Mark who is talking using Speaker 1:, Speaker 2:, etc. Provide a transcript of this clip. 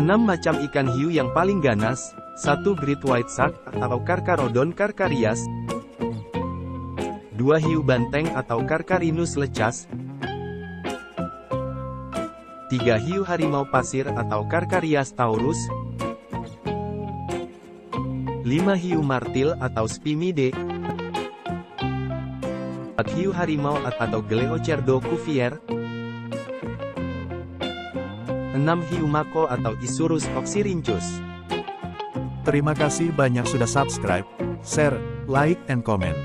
Speaker 1: 6 macam ikan hiu yang paling ganas. 1 Great White Shark atau Carcharodon carcharias. 2 hiu banteng atau Carcharinus lecas. 3 hiu harimau pasir atau Carcharias taurus. 5 hiu martil atau Spimidae. 4 hiu harimau atau Gleocerdo cuvier. 6 hiu mako atau Isurus oxyrhynchus.
Speaker 2: Terima kasih banyak sudah subscribe, share, like, and comment.